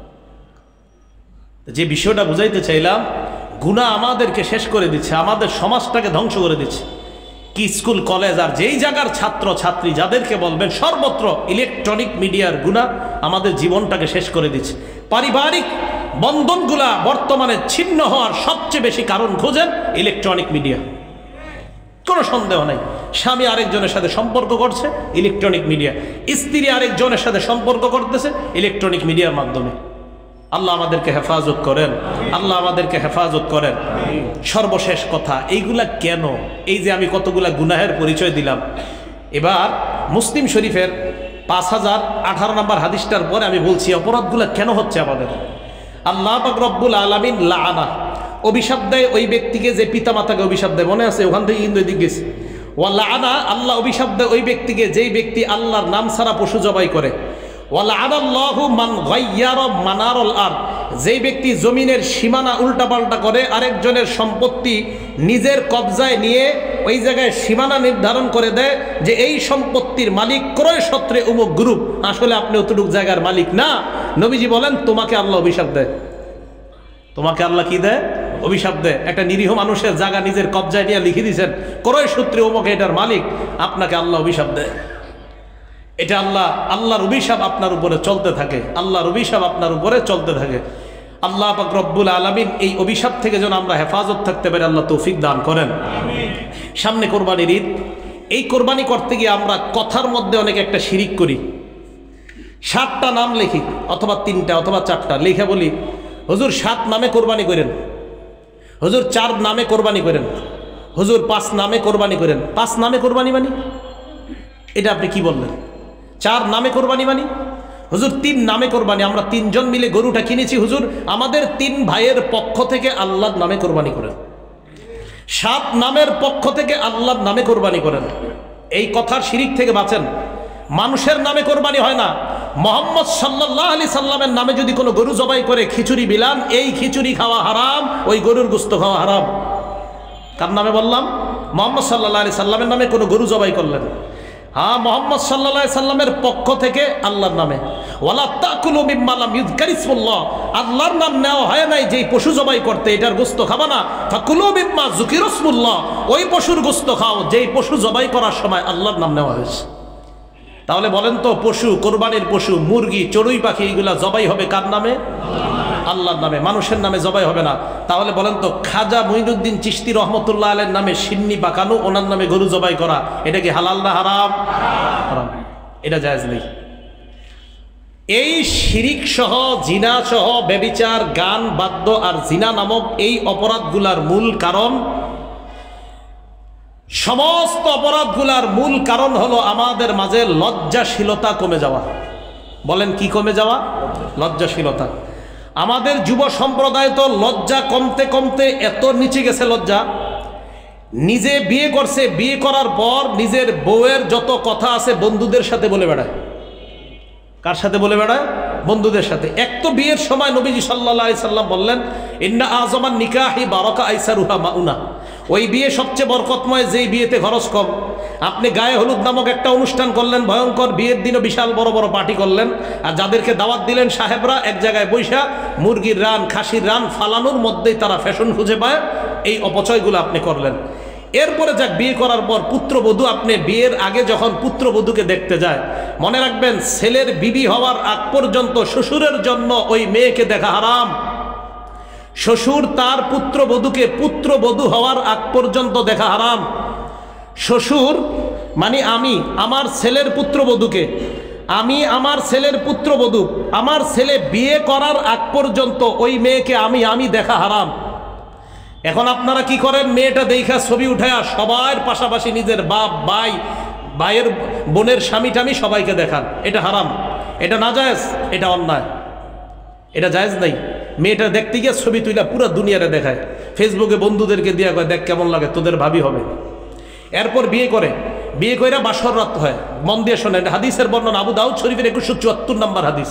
যে বিষয়টা বুঝাইতে চাইলাম, গুনাহ আমাদেরকে শেষ করে দিচ্ছে, আমাদের সমাজটাকে ধ্বংস করে দিচ্ছে। কি স্কুল কলেজ আর যেই জায়গার ছাত্র ছাত্রী যাদেরকে বলবেন সর্বত্র ইলেকট্রনিক মিডিয়ার গুনাহ আমাদের জীবনটাকে শেষ করে দিচ্ছে। পারিবারিক বন্ধনগুলা বর্তমানে ছিন্ন হওয়ার সবচেয়ে বেশি কারণ খোঁজেন ইলেকট্রনিক মিডিয়া, কোনো সন্দেহ নাই। স্বামী আরেকজনের সাথে সম্পর্ক করছে ইলেকট্রনিক মিডিয়া, স্ত্রী আরেকজনের সাথে সম্পর্ক করতেছে ইলেকট্রনিক মিডিয়ার মাধ্যমে। আল্লাহ আমাদেরকে হেফাজত করেন, আল্লাহ আমাদেরকে হেফাজত করেন। সর্বশেষ কথা, এইগুলা কেন? এই যে আমি কতগুলা গুনাহের পরিচয় দিলাম, এবার মুসলিম শরীফের 5018 নম্বর হাদিসটার পরে আমি বলছি অপরাধগুলা কেন হচ্ছে আমাদের। আল্লাহ পাক রব্বুল আলামিন লাআনা, অভিশাপ দেয় ওই ব্যক্তিকে যে পিতামাতাকে অভিশাপ দেয়, মনে আছে? ওখান থেকে কিন্তু এদিক গেছে। ওয়া লাআনা, আল্লাহ অভিশাপ দেয় ওই ব্যক্তিকে যেই ব্যক্তি আল্লাহর নাম ছাড়া পশু জবাই করে। ওয়া লাআনাল্লাহু মান গায়্যারা মানারুল আরদ, যেই ব্যক্তি জমিনের সীমানা উল্টাপাল্টা করে, আরেকজনের সম্পত্তি নিজের কবজায় নিয়ে ওই জায়গায় সীমানা নির্ধারণ করে দেয় যে এই সম্পত্তির মালিক ক্রয় সূত্রে অমুক গ্রুপ, আসলে আপনি অতটুক জায়গার মালিক না। নবীজি বলেন তোমাকে আল্লাহ অভিশাপ দেয়। তোমাকে আল্লাহ কি দেয়? অভিশাপ দেয়। একটা নিরীহ মানুষের জায়গা নিজের কবজায় নিয়ে লিখে দিয়েছেন ক্রয় সূত্রে অমুক এটার মালিক, আপনাকে আল্লাহ অভিশাপ দেয়। এটা আল্লাহর অভিশাপ আপনার উপরে চলতে থাকে, আল্লাহর অভিশাপ আপনার উপরে চলতে থাকে। আল্লাহ পাক রব্বুল আলামিন এই অভিশাপ থেকে যেন আমরা হেফাজত থাকতে পারি, আল্লাহ তৌফিক দান করেন। সামনে কোরবানির ঈদ, এই কোরবানি করতে গিয়ে আমরা কথার মধ্যে অনেক একটা শিরিক করি। 7টা নাম লিখি, অথবা 3টা অথবা 4টা লিখে বলি হুজুর 7 নামে কোরবানি করেন, হুজুর 4 নামে কোরবানি করেন, হুজুর 5 নামে কোরবানি করেন। 5 নামে কোরবানি মানি, এটা আপনি কি বললেন? 4 নামে কোরবানি মানি, হুজুর 3 নামে কোরবানি, আমরা 3 জন মিলে গরুটা কিনেছি, হুজুর আমাদের 3 ভাইয়ের পক্ষ থেকে আল্লাহর নামে কোরবানি করেন। 7 নামের পক্ষ থেকে আল্লাহর নামে কোরবানি করেন। এই কথার শিরিক থেকে বাঁচেন। মানুষের নামে কোরবানি হয় না। মুহাম্মদ সাল্লাল্লাহু আলাইহি সাল্লামের নামে যদি কোনো গরু জবাই করে খিচুড়ি বিলান, এই খিচুড়ি খাওয়া হারাম, ওই গরুর গোশত খাওয়া হারাম। কার নামে বললাম? মুহাম্মদ সাল্লাল্লাহু আলাইহি সাল্লামের নামে কোনো গরু জবাই করলেন, হ্যাঁ মুহাম্মদ সাল্লাল্লাহু আলাইহি সাল্লামের পক্ষ থেকে আল্লাহর নামে। ওয়ালা তাকুলু মিম্মা লাম ইযকার ইসমুল্লাহ, আল্লাহর নাম নেওয়া হয় নাই যেই পশু জবাই করতে, এটার গোশত খাবা না। ফাকুলু মিম্মা যুকিরা ইসমুল্লাহ, ওই পশুর গোশত খাও যেই পশু জবাই করার সময় আল্লাহর নাম নেওয়া হয়েছে। তাহলে বলেন তো, পশু, কোরবানির পশু, মুরগি, চড়ুই পাখি, এগুলা জবাই হবে কার নামে? আল্লাহর নামে, মানুষের নামে জবাই হবে না। তাহলে বলেন তো, খাজা মুঈনুদ্দিন চিশতি রহমতুল্লাহ আলাইহির নামে সিন্নি পাকানো, ওনার নামে গরু জবাই করা, এটা কি হালাল না হারাম? হারাম, এটা জায়েজ নেই। এই শিরিক সহ, জিনা সহ, ব্যভিচার, গান, বাদ্য আর জিনা নামক এই অপরাধগুলার মূল কারণ, সমস্ত অপরাধগুলার মূল কারণ হলো আমাদের মাঝে লজ্জাশীলতা কমে যাওয়া। বলেন কি কমে যাওয়া? লজ্জাশীলতা। আমাদের যুব সম্প্রদায় তো লজ্জা কমতে কমতে এত নিচে গেছে, লজ্জা, নিজে বিয়ে করছে, বিয়ে করার পর নিজের বউয়ের যত কথা আছে বন্ধুদের সাথে বলে বেড়ায়। কার সাথে বলে বেড়ায়? বন্ধুদের সাথে। এক তো বিয়ের সময় নবীজি সাল্লাল্লাহু আলাইহি সাল্লাম বললেন ইন্না আযমান নিকাহি বারাকা আইসারুহা মাউনা, ওই বিয়ে সবচেয়ে বরকতময় যেই বিয়েতে খরচ কম। আপনি গায়ে হলুদ নামক একটা অনুষ্ঠান করলেন, ভয়ঙ্কর, বিয়ের দিনও বিশাল বড় বড় পার্টি করলেন, আর যাদেরকে দাওয়াত দিলেন সাহেবরা এক জায়গায় বৈশা মুরগির রান, খাসির রান ফালানোর মধ্যেই তারা ফ্যাশন খুঁজে পায়, এই অপচয়গুলো আপনি করলেন। এরপরে যাক, বিয়ে করার পর পুত্রবধূ, আপনি বিয়ের আগে যখন পুত্রবধূকে দেখতে যায়, মনে রাখবেন ছেলের বিবি হওয়ার আগ পর্যন্ত শ্বশুরের জন্য ওই মেয়েকে দেখা হারাম। শ্বশুর তার পুত্রবধূকে পুত্রবধূ হওয়ার আগ পর্যন্ত দেখা হারাম। শ্বশুর মানে আমি আমার ছেলের পুত্রবধূকে, আমি আমার ছেলের পুত্রবধূ, আমার ছেলে বিয়ে করার আগ পর্যন্ত ওই মেয়েকে আমি দেখা হারাম। এখন আপনারা কি করেন? মেয়েটা দেখা ছবি উঠায়া সবার পাশাপাশি নিজের বাপ, ভাই, ভাইয়ের বোনের স্বামী টামি সবাইকে দেখান। এটা হারাম, এটা নাজায়েজ, এটা অন্যায়, এটা জায়েজ নাই। মেয়েটা দেখতে গিয়ে ছবি তুইলা পুরো দুনিয়ারে দেখায়, ফেসবুকে বন্ধুদেরকে দিয়া কয় দেখ কেমন লাগে, তোদের ভাবি হবে। এরপর বিয়ে করে, বিয়ে কইরা বাসর রাত হয়। মন দিয়ে শোনেন, হাদিসের বর্ণনা আবু দাউদ শরীফের 2174 নম্বর হাদিস।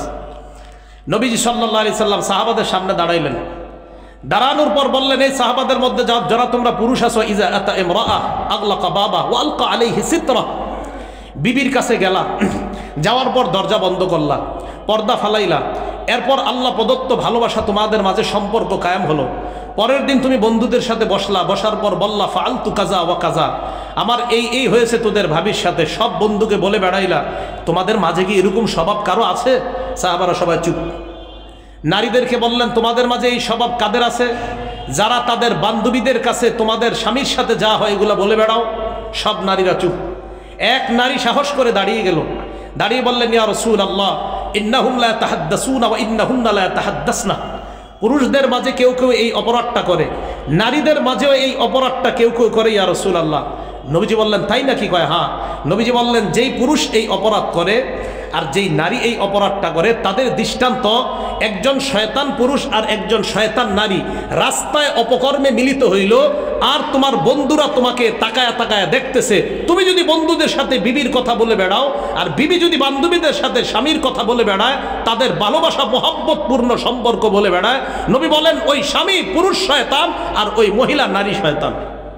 নবীজি সাল্লাল্লাহু আলাইহি সাল্লাম সাহাবাদের সামনে দাঁড়াইলেন, দাঁড়ানোর পর বললেন, এই সাহাবাদের মধ্যে যারা তোমরা পুরুষ আছো, ইজা আতা ইমরাআ আগলাকা বাবা ওয়া আলকা আলাইহি সিতরা, বিবির কাছে গেলা, যাওয়ার পর দরজা বন্ধ করলা, পর্দা ফালাইলা, এরপর আল্লাহ প্রদত্ত ভালোবাসা তোমাদের মাঝে সম্পর্ক কায়েম হলো। পরের দিন তুমি বন্ধুদের সাথে বসলা, বসার পর বললা ফাআলতু কাজা ওয়া কাজা, আমার এই হয়েছে তোদের ভাবির সাথে, সব বন্ধুকে বলে বেড়াইলা, তোমাদের মাঝে কি এরকম স্বভাব কারো আছে? সাহাবারা সবাই চুপ। নারীদেরকে বললেন, তোমাদের মাঝে এই স্বভাব কাদের আছে? যারা তাদের বান্ধবীদের কাছে তোমাদের স্বামীর সাথে যা হয় এগুলো বলে বেড়াও। সব নারীরা চুপ। এক নারী সাহস করে দাঁড়িয়ে গেল, দাঁড়িয়ে বললেন, ইয়া রাসূলুল্লাহ, ইন্নাহুম লা ইয়াতাহাদ্দাসুনা ওয়া ইন্নাহুন্না লা ইয়াতাহাদ্দাসনা। পুরুষদের মাঝে কেউ কেউ এই অপরাধটা করে, নারীদের মাঝেও এই অপরাধটা কেউ কেউ করে ইয়া রাসূলুল্লাহ। নবীজি বললেন, তাই নাকি? কয় হ্যাঁ। নবীজি বললেন, যেই পুরুষ এই অপরাধ করে আর যেই নারী এই অপরাধটা করে, তাদের দৃষ্টান্ত একজন শয়তান পুরুষ আর একজন শয়তান নারী রাস্তায় অপকর্মে মিলিত হইল, আর তোমার বন্ধুরা তোমাকে তাকায়া তাকায়া দেখতেছে। তুমি যদি বন্ধুদের সাথে বিবির কথা বলে বেড়াও, আর বিবি যদি বান্ধবীদের সাথে স্বামীর কথা বলে বেড়ায়, তাদের ভালোবাসা মহব্বতপূর্ণ সম্পর্ক বলে বেড়ায়, নবী বলেন ওই স্বামী পুরুষ শয়তান আর ওই মহিলা নারী শয়তান।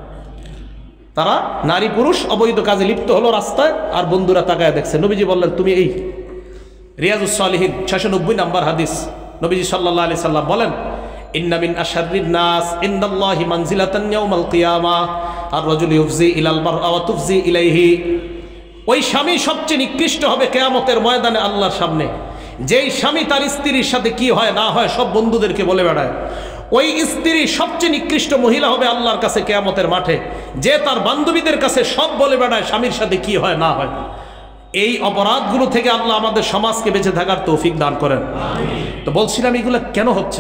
তারা নারী পুরুষ অবৈধ কাজে লিপ্ত হলো রাস্তায়, আর বন্ধুরা তাকায় দেখছে। নবীজি বললেন, তুমি এই রিয়াজুস সালিহিন 690 নম্বর হাদিস, নবীজি সাল্লাল্লাহু আলাইহি সাল্লাম বলেন, ইন্না মিন আশাররিন নাস ইনদাল্লাহি মানজিলাতান ইয়াউমাল কিয়ামা আর-রাজুলু ইউফজি ইলাল মারআ ওয়া তুফজি ইলাইহি। ওই স্বামী সবচেয়ে নিকৃষ্ট হবে কিয়ামতের ময়দানে আল্লাহর সামনে, যেই স্বামী তার স্ত্রীর সাথে কি হয় না হয় সব বন্ধুদেরকে বলে বেড়ায়। ওই স্ত্রী সবচেয়ে নিকৃষ্ট মহিলা হবে আল্লাহর কাছে কিয়ামতের মাঠে, যে তার বান্ধবীদের কাছে সব বলে বেড়ায় স্বামীর সাথে কি হয় না হয়। এই অপরাধগুলো থেকে আল্লাহ আমাদের সমাজকে বেঁচে থাকার তৌফিক দান করেন। তো বলছিলাম, এগুলো কেন হচ্ছে?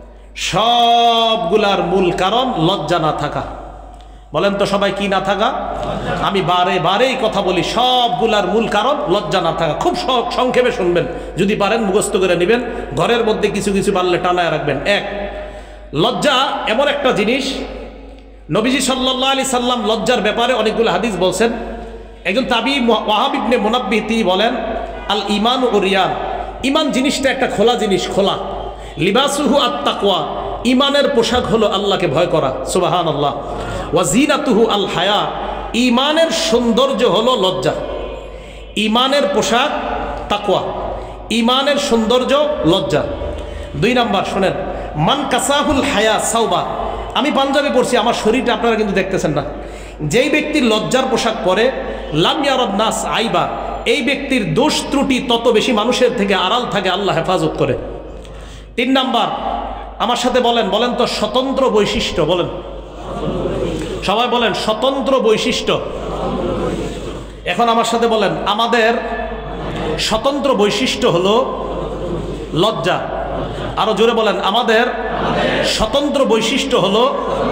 সবগুলার মূল কারণ লজ্জা না থাকা। বলেন তো সবাই, কি না থাকা? আমি বারে বারেই কথা বলি, সবগুলার মূল কারণ লজ্জা না থাকা। খুব সংক্ষেপে শুনবেন, যদি পারেন মুখস্থ করে নেবেন, ঘরের মধ্যে কিছু কিছু পারলে টানায় রাখবেন। এক, লজ্জা এমন একটা জিনিস, নবীজি সাল্লাল্লাহু আলাইহি সাল্লাম লজ্জার ব্যাপারে অনেকগুলো হাদিস বলছেন। একজন তাবি ওয়াহাব ইবনে মুনাব্বিহ তিনি বলেন, আল ঈমান ও রিয়ান, ঈমান জিনিসটা একটা খোলা জিনিস, খোলা। লিবাসুহু আত-তাকওয়া, ঈমানের পোশাক হলো আল্লাহকে ভয় করা, সুবহানাল্লাহ। ওয়া জিনাতুহু আল হায়া, ঈমানের সৌন্দর্য হলো লজ্জা। ঈমানের পোশাক তাকওয়া, ঈমানের সৌন্দর্য লজ্জা। 2 নাম্বার শুনেন, মান কাসাহুল হায়া সাওবা। আমি পাঞ্জাবি পড়ছি, আমার শরীরটা আপনারা কিন্তু দেখতেছেন না। যেই ব্যক্তি লজ্জার পোশাক পরে, লাম ইয়ারাদ নাস আইবা, এই ব্যক্তির দোষ ত্রুটি তত বেশি মানুষের থেকে আড়াল থাকে, আল্লাহ হেফাজত করে। 3 নাম্বার, আমার সাথে বলেন, বলেন তো স্বতন্ত্র বৈশিষ্ট্য। বলেন সবাই, বলেন স্বতন্ত্র বৈশিষ্ট্য। এখন আমার সাথে বলেন, আমাদের স্বতন্ত্র বৈশিষ্ট্য হলো লজ্জা। আরো জোরে বলেন, আমাদের স্বতন্ত্র বৈশিষ্ট্য হলো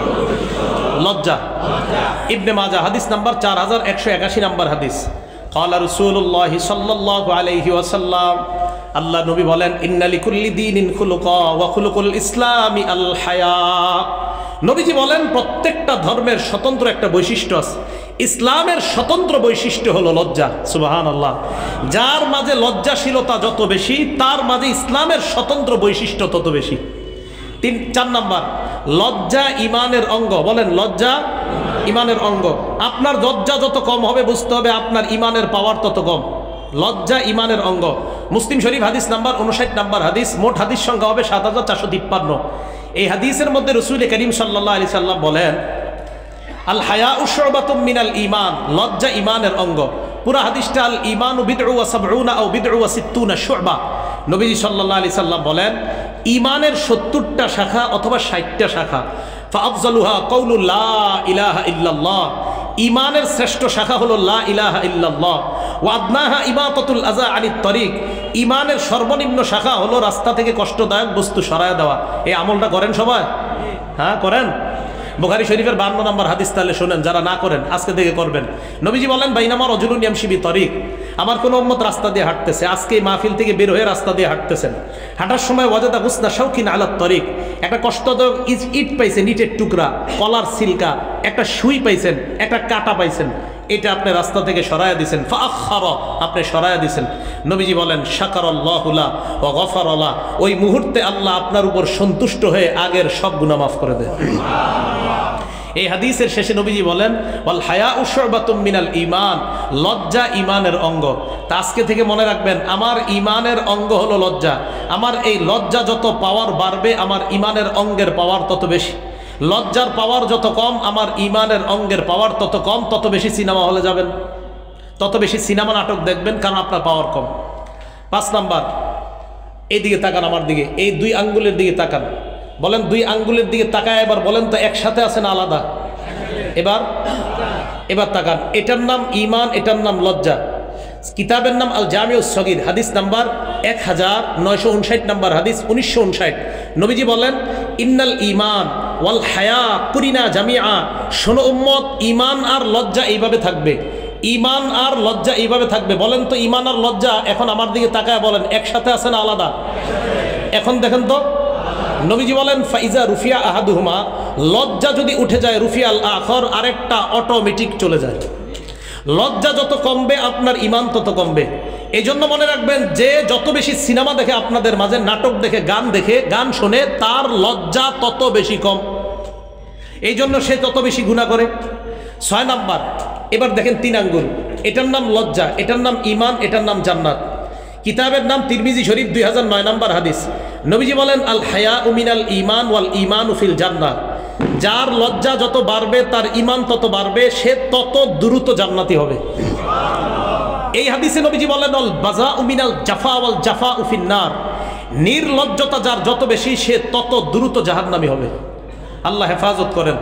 লজ্জা। ইবনে মাজাহ হাদিস নাম্বার 4181 নাম্বার হাদিস। ক্বালা রাসূলুল্লাহ সাল্লাল্লাহু আলাইহি ওয়াসাল্লাম, আল্লাহ নবী বলেন, ইন্না লিকুল্লি দীনিন খুলুকা ওয়া খুলুকুল ইসলামি আল হায়া। নবীজি বলেন, প্রত্যেকটা ধর্মের স্বতন্ত্র একটা বৈশিষ্ট্য আছে, ইসলামের স্বতন্ত্র বৈশিষ্ট্য হলো লজ্জা, সুবহানাল্লাহ। যার মাঝে লজ্জাশীলতা যত বেশি, তার মাঝে ইসলামের স্বতন্ত্র বৈশিষ্ট্য তত বেশি। 4 নাম্বার, লজ্জা ঈমানের অঙ্গ। বলেন, লজ্জা ঈমানের অঙ্গ। আপনার লজ্জা যত কম হবে, বুঝতে হবে আপনার ঈমানের পাওয়ার তত কম। লজ্জা ঈমানের অঙ্গ। মুসলিম শরীফ হাদিস নাম্বার 59 নাম্বার হাদিস, মোট হাদিস সংখ্যা হবে 7453। এই হাদিসের মধ্যে রাসূল করিম সাল্লাল্লাহু আলাইহি সাল্লাম বলেন, আল হায়াউ শুবাতুম মিনাল ঈমান, লজ্জা ঈমানের অঙ্গ। পুরা হাদিসটা আল ঈমানু বিদউ ওয়া সাবউনা আও বিদউ ওয়া সিত্তুনা শুবা। নবীজি সাল্লাল্লাহু আলাইহি সাল্লাম বলেন, ঈমানের 70টা শাখা অথবা 60টা শাখা। ফাআফজালুহা কাউলু লা ইলাহা ইল্লাল্লাহ, ঈমানের শ্রেষ্ঠ শাখা হলো লা ইলাহা ইল্লাল্লাহ। ওয়া আদনাহা ইমাতাতুল আযা আনিত তরিক, ঈমানের সর্বনিম্ন শাখা হলো রাস্তা থেকে কষ্টদায়ক বস্তু সরায় দেওয়া। এই আমলটা করেন সবাই? হ্যাঁ, করেন। বুখারী শরীফের 52 নম্বর হাদিস, তাহলে শুনেন, যারা না করেন আজকে থেকে করবেন। নবীজি বলেন, বাইনামা রাজুলুন ইয়ামশি বিতরিক, আমার কোন উম্মত রাস্তা দিয়ে হাঁটতেছে, আজকে এই মাহফিল থেকে বের হয়ে রাস্তা দিয়ে হাঁটতেছেন, হাঁটার সময় ওয়াজাদা গুসনা শাওকিন আলা তরিক, একটা কষ্টদায়ক ইট পাইছেন, ইটের টুকরা, কলার সিলকা, একটা সুই পাইছেন, একটা কাঁটা পাইছেন, এটা আপনি রাস্তা থেকে সরায়া দিয়েছেন, ফাআখারা, আপনি সরায়া দিয়েছেন। নবীজি বলেন, শাকারাল্লাহু লা ওয়া গফারা লা, ওই মুহূর্তে আল্লাহ আপনার উপর সন্তুষ্ট হয়ে আগের সব গুনাহ মাফ করে দেন। এই হাদিসের শেষে নবীজি বলেন, ওয়াল হায়াউ শুবাতুম মিনাল ঈমান, লজ্জা ঈমানের অঙ্গ। তা আজকে থেকে মনে রাখবেন, আমার ঈমানের অঙ্গ হলো লজ্জা। আমার এই লজ্জা যত পাওয়ার বাড়বে, আমার ঈমানের অঙ্গের পাওয়ার তত বেশি। লজ্জার পাওয়ার যত কম, আমার ইমানের অঙ্গের পাওয়ার তত কম, তত বেশি সিনেমা হলে যাবেন, তত বেশি সিনেমা নাটক দেখবেন, কারণ আপনার পাওয়ার কম। 5 নাম্বার, এইদিকে তাকান, আমার দিকে, এই 2 আঙ্গুলের দিকে তাকান। বলেন 2 আঙ্গুলের দিকে তাকায় এবার বলেন তো একসাথে আছে না আলাদা? এবার তাকান। এটার নাম ঈমান, এটার নাম লজ্জা। কিতাবের নাম আল জামিউস সগীর, হাদিস নাম্বার 1959 নাম্বার হাদিস, 1959। নবীজি বলেন ইন্নাল ঈমান ওয়াল হায়া কুরিনা জামিআ। শোনো উম্মত, ঈমান আর লজ্জা এইভাবে থাকবে, ঈমান আর লজ্জা এইভাবে থাকবে। বলেন তো ঈমান আর লজ্জা এখন আমার দিকে তাকায় বলেন একসাথে আছে না আলাদা? এখন দেখেন তো, নবীজি বলেন ফাইজা রুফিয়া আহাদুহুমা, লজ্জা যদি উঠে যায় রুফিয়াল আখর, আরেকটা অটোমেটিক চলে যায়। লজ্জা যত কমবে আপনার ঈমান তত কমবে। এই জন্য মনে রাখবেন, যে যত বেশি সিনেমা দেখে আপনাদের মাঝে, নাটক দেখে, গান শোনে, তার লজ্জা তত বেশি কম, এই জন্য সে তত বেশি গুনাহ করে। 6 নাম্বার, এবার দেখেন 3 আঙ্গুল, এটার নাম লজ্জা, এটার নাম ঈমান, এটার নাম জান্নাত। কিতাবের নাম তিরমিজি শরীফ, 2009 নাম্বার হাদিস। নবীজি বলেন আল হায়া মিনাল ঈমান ওয়াল ঈমানু ফিল জান্নাহ। যার লজ্জা যত বাড়বে তার ঈমান তত বাড়বে, সে তত দ্রুত জান্নাতি হবে। এই হাদিসে নবীজি বলেন আল বাযাউ মিনাল জাফা ওয়াল জাফাউ ফিন নার। নির্লজ্জতা যার যত বেশি, সে তত দ্রুত জাহান্নামী হবে। আল্লাহ হেফাজত করেন।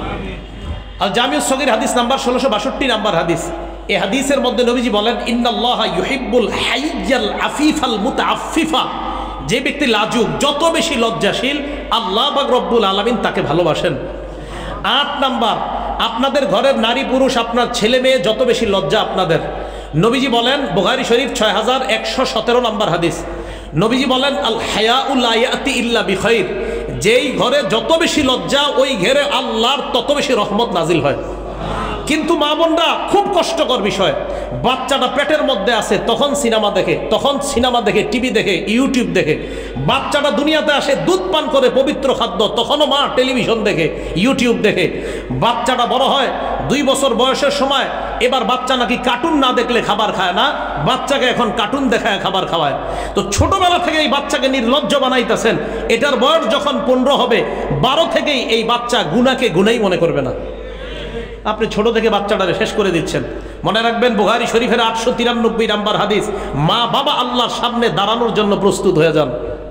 আল জামিউস সগীর হাদিস নাম্বার 1662 নাম্বার হাদিস। এই হাদিসের মধ্যে নবীজি বলেন ইন্নাল্লাহা ইউহিব্বুল হাইয়াল আফিফাল মুতাআফফিফা। যে ব্যক্তি লাজুক, যত বেশি লজ্জাশীল, আল্লাহ পাক রব্বুল আলামিন তাকে ভালোবাসেন। 8 নাম্বার, আপনাদের ঘরের নারী পুরুষ, আপনার ছেলে মেয়ে যত বেশি লজ্জা আপনাদের। নবীজি বলেন বুখারী শরীফ 6117 নাম্বার হাদিস। নবীজি বলেন আল হায়াউ লা ইয়াতি ইল্লা বিখাইর। যেই ঘরে যত বেশি লজ্জা, ওই ঘরে আল্লাহর তত বেশি রহমত নাজিল হয়। কিন্তু মা বোনরা, খুব কষ্টকর বিষয়, বাচ্চাটা পেটের মধ্যে আছে তখন সিনেমা দেখে, টিভি দেখে, ইউটিউব দেখে। বাচ্চাটা দুনিয়াতে আসে, দুধ পান করে, পবিত্র খাদ্য, তখনও মা টেলিভিশন দেখে, ইউটিউব দেখে। বাচ্চাটা বড় হয় 2 বছর বয়সের সময়, এবার বাচ্চা নাকি কার্টুন না দেখলে খাবার খায় না, বাচ্চাকে এখন কার্টুন দেখায় খাবার খাওয়ায়। তো ছোটবেলা থেকে এই বাচ্চাকে নির্লজ্জ বানাইতেছেন। এটার বয়স যখন 15 হবে, 12 থেকেই এই বাচ্চা গুনাহকে গুনাহই মনে করবে না। আপনি ছোট থেকে বাচ্চাটারে শেষ করে দিচ্ছেন। মনে রাখবেন বুখারী শরীফের 893 নাম্বার হাদিস, মা বাবা আল্লাহর সামনে দাঁড়ানোর জন্য প্রস্তুত হয়ে যান।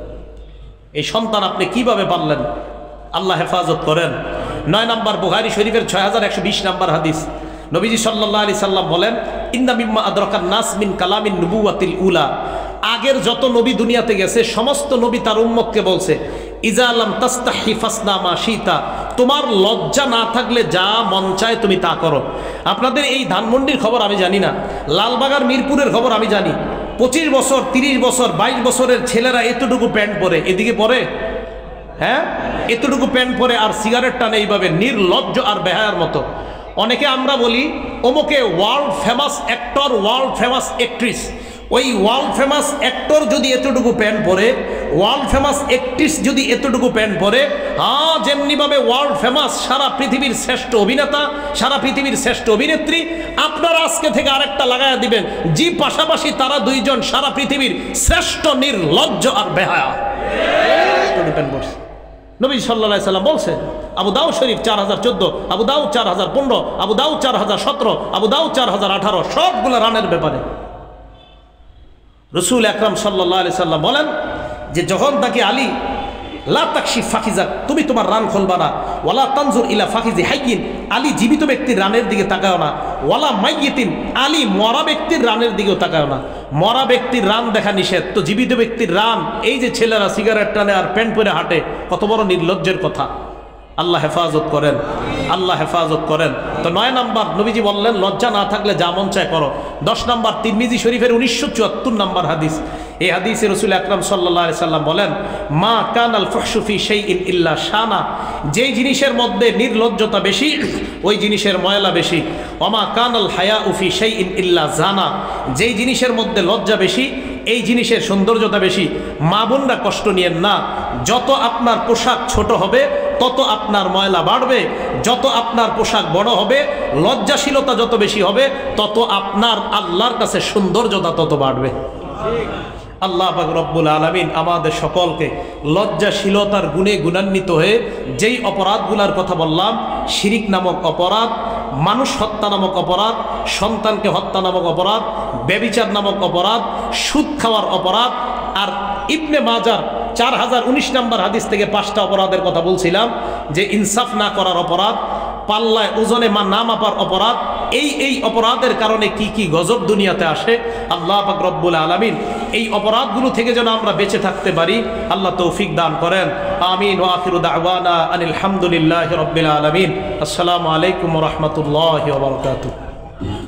এই সন্তান আপনি কিভাবে পারলেন? আল্লাহ হেফাজত করেন। 9 নাম্বার বুখারী শরীফের 6120 নাম্বার হাদিস। নবীজি সাল্লাল্লাহু আলাইহি সাল্লাম বলেন ইন্না মিম্মা আদরাকান নাস মিন কালামিন নুবুওয়াতিল উলা। আগের যত নবী দুনিয়াতে গেছে, সমস্ত নবী তার উম্মতকে বলছে ইজা লাম তাস্তাহি ফাসনা মা শিতা। তোমার লজ্জা না থাকলে যা মন চায় তুমি তা করো। আপনাদের এই ধানমন্ডির খবর আমি জানি না, লালবাগার মিরপুরের খবর আমি জানি। 25 বছর, 30 বছর, 22 বছরের ছেলেরা এতটুকু প্যান্ট পরে, এদিকে পরে, হ্যাঁ, এতটুকু প্যান্ট পরে আর সিগারেট টানে এইভাবে, নির্লজ্জ আর বেহায়ার মতো। অনেকে আমরা বলি অমুকে world famous actor, world famous actress. ওই ওয়ার্ল্ড ফেমাস অ্যাক্টর যদি এতটুকু প্যান্ট পরে, ওয়ার্ল্ড ফেমাস অ্যাক্ট্রেস যদি এতটুকু প্যান্ট পরে, যেমনিভাবে ওয়ার্ল্ড ফেমাস সারা পৃথিবীর শ্রেষ্ঠ অভিনেতা, সারা পৃথিবীর শ্রেষ্ঠ অভিনেত্রী, আপনারা আজকে থেকে আরেকটা লাগাইয়া দিবেন, জি পাশাপাশি তারা দুইজন সারা পৃথিবীর শ্রেষ্ঠ নির্লজ্জ আর বেহায়া। প্যান্ট পরছে। নবী সাল্লাল্লাহু আলাইহি সাল্লাম বলছে, আবু দাউদ শরীফ 4014, আবু দাউদ 4015, আবু দাউদ 4017, আবু দাউদ 4018, সবগুলো রানের ব্যাপারে। রসুল আকরাম সাল্লাল্লাহু আলাইহি সাল্লাম বলেন যে যখন তাকে আলী লা তাকশিফ ফাকিজাক, তুমি তোমার রান খুলবা না, ওয়ালা তানজুর ইলা ফাকিজি হাইয়িন, আলী জীবিত ব্যক্তির রানের দিকে তাকাও না, ওয়ালা মাইয়িতিন, আলী মরা ব্যক্তির রানের দিকেও তাকাও না। মরা ব্যক্তির রান দেখা নিষেধ, তো জীবিত ব্যক্তির রান, এই যে ছেলেরা সিগারেট টানে আর প্যান্ট পরে হাঁটে, কত বড় নির্লজ্জের কথা। আল্লাহ হেফাজত করেন, আল্লাহ হেফাজত করেন। তো 9 নাম্বার নবীজি বললেন লজ্জা না থাকলে যা মন চায় করো। 10 নাম্বার তিরমিজি শরীফের 1974 নাম্বার হাদিস। এই হাদিসে রাসূল আকরাম সাল্লাল্লাহু আলাইহি সাল্লাম বলেন মা কানাল ফুহশু ফি শাইইন ইল্লা শানা। যেই জিনিসের মধ্যে নির্লজ্জতা বেশি, ওই জিনিসের ময়লা বেশি। ওমা কানাল হায়াউ ফি শাইইন ইল্লা জানা। যেই জিনিসের মধ্যে লজ্জা বেশি, এই জিনিসের সৌন্দর্যতা বেশি। মা বোনরা কষ্ট নিয়েন না, যত আপনার পোশাক ছোট হবে তত আপনার ময়লা বাড়বে, যত আপনার পোশাক বড় হবে, লজ্জাশীলতা যত বেশি হবে, তত আপনার আল্লাহর কাছে সৌন্দর্যতা তত বাড়বে। আল্লাহ পাক রব্বুল আলামিন আমাদের সকলকে লজ্জাশীলতার গুণে গুণান্বিত হয়ে যেই অপরাধগুলার কথা বললাম, শিরিক নামক অপরাধ, মানুষ হত্যা নামক অপরাধ, সন্তানকে হত্যা নামক অপরাধ, ব্যভিচার নামক অপরাধ, সুদ খাওয়ার অপরাধ, আর ইবনে মাজার 4019 নম্বর হাদিস থেকে 5টা অপরাধের কথা বলছিলাম, যে ইনসাফ না করার অপরাধ, পাল্লায় ওজনে না মাপার অপরাধ, এই অপরাধের কারণে কি কি গজব দুনিয়াতে আসে। আল্লাহ পাক রব্বুল আলামিন এই অপরাধগুলো থেকে যেন আমরা বেঁচে থাকতে পারি, আল্লাহ তৌফিক দান করেন। আমিন। ওয়া আখিরু দাওয়ানা আনিল হামদুলিল্লাহি রাব্বিল আলামিন। আসসালামু আলাইকুম ওয়া রাহমাতুল্লাহি ওয়া বারাকাতুহু।